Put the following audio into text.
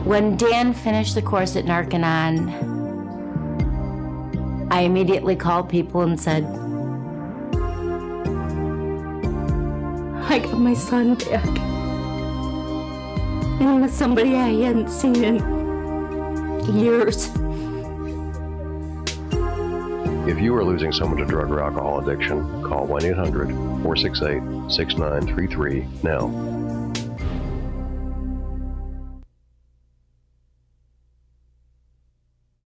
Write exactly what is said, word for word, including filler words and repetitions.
When Dan finished the course at Narconon, I immediately called people and said, I got my son back. And with somebody I hadn't seen in years. If you are losing someone to drug or alcohol addiction, call one eight hundred, four six eight, six nine three three now.